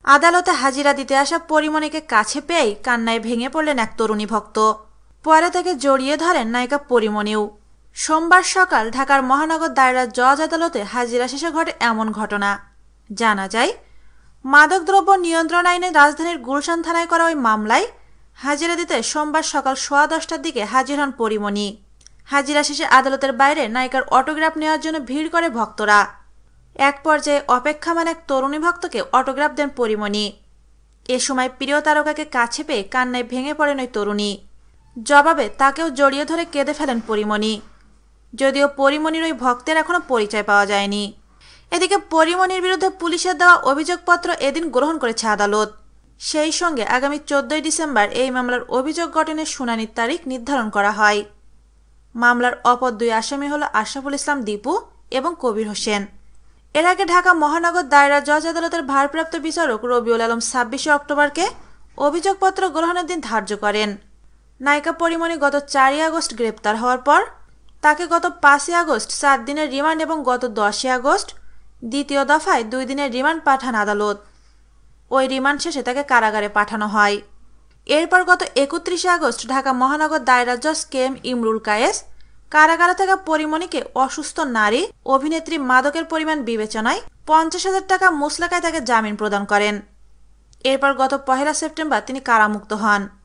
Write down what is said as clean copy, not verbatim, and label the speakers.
Speaker 1: আদালতে হাজিরা দিতে আসা পরিমণিকে কাছে পেয়েই কান্নায় ভেঙে পড়লেন এক তরুণী ভক্ত। পরে তাকে জড়িয়ে ধরেন নায়িকা পরিমণিও। সোমবার সকাল ঢাকার মহানগর দায়রা জজ আদালতে হাজিরা শেষে ঘটে এমন ঘটনা। জানা যায়, মাদকদ্রব্য নিয়ন্ত্রণ আইনে রাজধানীর গুলশান থানায় করা ওই মামলায় হাজিরা দিতে সোমবার সকাল 10:15টার দিকে হাজির হন পরিমণি। হাজিরা শেষে আদালতের বাইরে নায়িকার অটোগ্রাফ নেওয়ার জন্য ভিড় করে ভক্তরা। এক পর্যায়ে অপেক্ষামান এক তরুণী ভক্তকে অটোগ্রাফ দেন পরিমণি। এ সময় প্রিয় তারকাকে কাছে পেয়ে কান্নায় ভেঙে পড়েন ওই তরুণী। জবাবে তাকেও জড়িয়ে ধরে কেঁদে ফেলেন পরিমণি। যদিও পরিমণির ওই ভক্তের এখনো পরিচয় পাওয়া যায়নি। এদিকে পরিমণির বিরুদ্ধে পুলিশের দেওয়া অভিযোগপত্র এদিন গ্রহণ করেছে আদালত। সেই সঙ্গে আগামী 14 ডিসেম্বর এই মামলার অভিযোগ গঠনের শুনানির তারিখ নির্ধারণ করা হয়। মামলার অপর 2 আসামি হল আশরাফুল ইসলাম দীপু এবং কবির হোসেন। এর আগে ঢাকা মহানগর দায়রা জজ আদালতের ভারপ্রাপ্ত বিচারক রবিউল আলম 26 অক্টোবরকে অভিযোগপত্র গ্রহণের দিন ধার্য করেন। নায়িকা পরিমণি গত 4 আগস্ট গ্রেপ্তার হওয়ার পর তাকে গত 5 আগস্ট 7 দিনের রিমান্ড এবং গত 10 আগস্ট দ্বিতীয় দফায় 2 দিনের রিমান্ড পাঠান আদালত। ওই রিমান্ড শেষে তাকে কারাগারে পাঠানো হয়। এরপর গত 31 আগস্ট ঢাকা মহানগর দায়রা জজ কেএম ইমরুল কায়েস কারাগারে থাকা পরিমণিকে অসুস্থ নারী অভিনেত্রী মাদকের পরিমাণ বিবেচনায় 50,000 টাকা মুচলেকায় তাকে জামিন প্রদান করেন। এরপর গত 1 সেপ্টেম্বর তিনি কারামুক্ত হন।